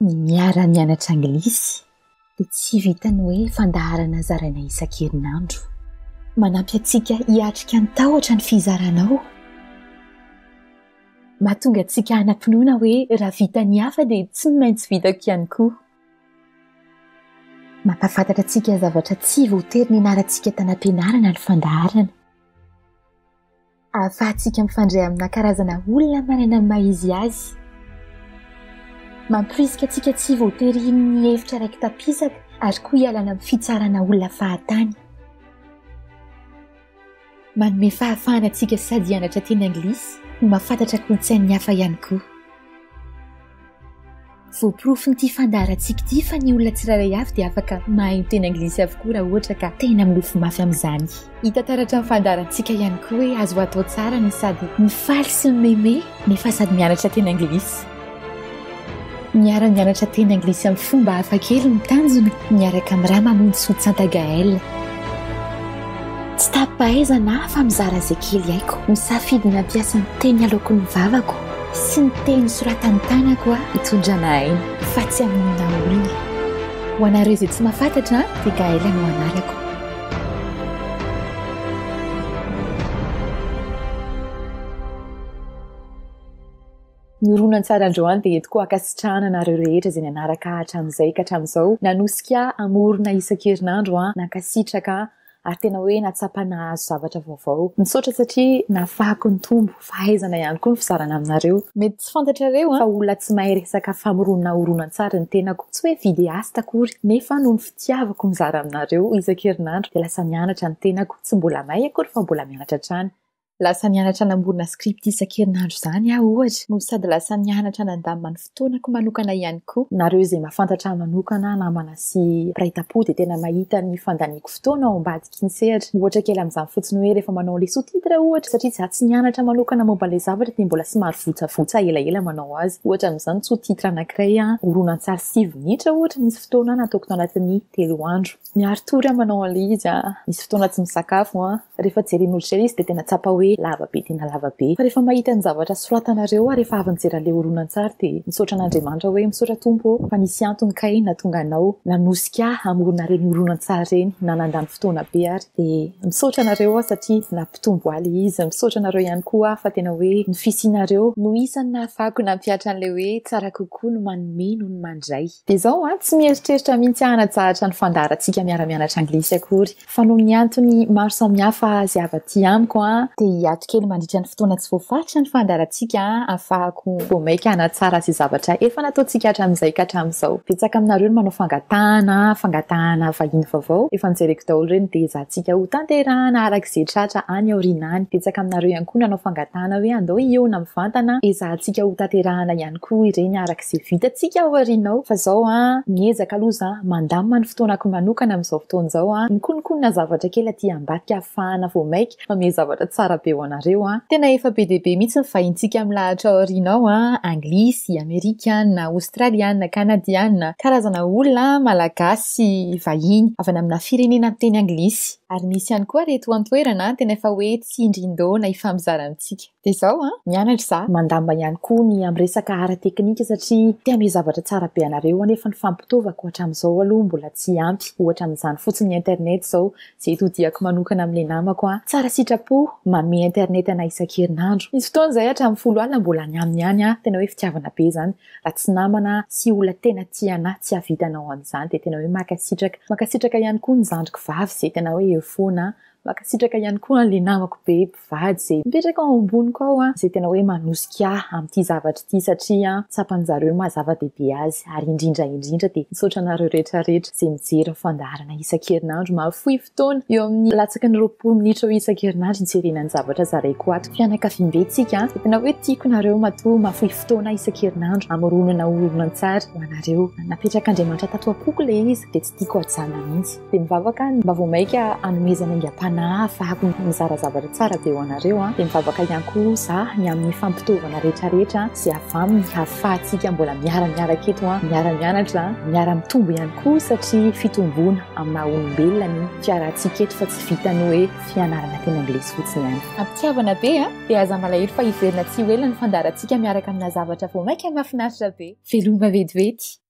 ny miara mianatra anglisy dia tsy vitany hoe fandaharana zaraina isan-kerinandro. Manampy antsika hiatrika ny tahotra ny fizaranao. Mahatonga antsika hanampinoana hoe raha vitany hafa dia tsy maintsy vitako ihany koa. Mampafantatra antsika zavatra tsy voatery ny anarantsika tany am-pianarana ny fandaharana. Ahafahantsika mifandray amina karazana olona manana ny maha-izy azy. Mampirisika antsika tsy voatery ny hevitra raiky tampisaka ary koa hialana amin'ny fitsarana olona fahatany. Manome fahafahana antsika sady hianatra teny anglisy no mahafantatra kolontsain'ny hafa ihany koa. Voaporofo ny ity fandaharantsika ity fa ny olona tsirairay avy dia afaka mahay miteny anglisy avokoa raha ohatra ka tena milofo mafy amin'izany. Hita taratra ny fandaharantsika ihany koa hoe azo atao tsara ny sady mifaly sy mimeme nefa sady mianatra teny anglisy. Miara-mianatra teny anglisy amin'ny fomba hafakely ny tanjony miaraka amin'ny Ramamonjy Sotsanta Gaël. Tsy tapahaizana fa mizara izay kely haiko. Misafidy ny ampiasa ny teny aloako ny vavako sy ny teny soratany tanako hitondrana aina fa tsy amin'na olona. Ho anareo izay tsy mahafantatra dia Gaël no anarako. Ny horonan-tsara androany dia eto koa ankasitrahana anareo rehetra izay nanaraka hatramin'izay ka hatramin'izao. Nanosika amorona isan-kerinandro nankasitraka ary tena hoe natsapa nahazo zavatra vaovao. Misaotra satria nahafahako ny tombo fahaizana ihany koa ny fizarana aminareo. Mety tsy fantatrareo fa olona tsy mahay resaka famoronana horonan-tsara ny tenako. Tsy hoe videasta akory nefa noho ny fitiavako mizara aminareo isan-kerinandro dia lasa mianatra ny tenako. Tsy mbola mahay akory fa mbola mianatra hatrany. Lasa nianatra namorona script isan-kerinandro zany ohatra no sady lasa nianatra nandamina ny fotoanako manokana ihany koa. Nareo izay mahafantatra manokana namana sy praitapo dia tena mahita ny fandaniako fotoana ao ambadiky ny sehatra. Ohatra kely amin'izany fotsiny hoe rehefa manao les sous-titres ohatra satria za tsy nianatra manokana momba ilay zavatra dia mbola somary votsavotsa elaela manao azy. Ohatra amin'izany sous-titres anankiray horonan-tsary 9 minitra ohatra nisy fotoana nataoko tao anatin'ny 3 andro. Miaro tory manao an'ilay izy nisy fotoana tsy misakafo rehefa jeren'olitra izy dia tena tsapa hoe lavabe tena lavabe. Fa rehefa mahita ny zavatra soratanareo rehefa avy nijery ilay horonan-tsary dia misaotra an'Andriamanitra hoe misaotra tompo fa nisy antony kay nahatonga anao nanosika amorona reny horonan-tsary reny na nandany fotoana be ary dia misaotra anareo satria nampitombo aly izy. Misaotra anareo ihany koa fa tena hoe ny fisianareo no isan'ny nahafahako nampiatra an'ilay hoe tsara kokoa no manome noho ny mandray. Dia izao tsy mieritreritra mihitsy hanajahatra ny fandaharantsika miara-mianatra anglisy akory fa noho ny antony maro samihafa azy avy amiko dia hiato kely mandritra ny fotoana tsy voafaritra ny fandaharantsika ahafahako voamaika hanatsara sy zavatra efa nataontsika hatramin'izay ka hatramin'izao. Betsaka aminareo no manao fangatahana vahiny vaovao efa nijereko daholo reny dia izahantsika ho tanterahana arak'izay tratra any aoriana any. Betsaka aminareo ihany koa nanao fangatahana hoe andao hiona mivantana izahantsika ho tanterahana ihany koa ireny arak'izay vitantsika ao aorianao. Fa izao miezaka aloha mandamina ny fotoanako manokana amin'izao fotoana izao mikonokonina zavatra kely aty ambadika ahafahana voamaika manome zavatra tsara be ho anareo. Tena efa be dia be mihitsy ny vahintsika amin'ny lahatra aorianao anglisy, amerikana, australiana, kanadiana, karazana olona malagasy vahiny avy amina firenena miteny anglisy. Ary misy ihany koa reto antoerana tena efa hoe tsy indrindona ifamizara amintsika. Dia izao mianatra za mandamba ihany koa ny amin'ny resaka ara teknika satria tia me zavatra tsara be anareo nefa ny fampitaovako hatramin'izao aloha mbola tsy ampy. Ohatra amin'izany fotsiny ny internet izao izay todiako manokana amin'ilay namako tsara sitrapo manome internet ana isan-kerinandro. Misy fotoana izay hatramin'ny 10 alina mbola ny aminy ihany tena hoe fitiavana be zany. Raha tsy namana sy olona tena tiana tsy havitanao amin'izany dia tena hoe makasitraka ihany koa ny zandriko vavy izay tena hoe foana makasitraka ihany koa an'ilay namako be mpivady izay mipetraka ao amboniko ao izay tena hoe manosika amin'ity zavatra ity satria tsapan'zareo mahazava-dehibe azy ary indrindra dia misaotra anareo rehetrarehetra izay mijery ny fandaharana isan-kerinandro mahafohy fotoana eo amin'ny latsaky ny 20 minitra isan-kerinandro hijerena ny zavatra zaraiko ato. Fianakaviam-bentsika tena hoe tiako nareo matoa mahafohy fotoana isan-kerinandro amoronana horonan-tsary ho anareo. Napetraka Andriamanitra tato am-poko ilay izy dia tsy tiako hajanona mihitsy. Dia mivavaka mba voamaika hanomezana aingam-panahy ahafahako mizara zavatra tsara be ho anareo dia mivavaka ihany koa za ny amin'ny fampitaovana rehetrarehetra izay avy aminy ahafahantsika mbola miara-miaraka eto miara-mianatra miara-mitombo ihany koa satria fitomboana amina olombelona ny fiarahantsika eto fa tsy vitany hoe fianarana teny anglisy fotsiny ihany. Ampitiavana be dia aza malahelo fa hiverina tsy ho ela ny fandaharantsika miaraka amina zavatra voamaika mahafinaritra be. Veloma vetivety.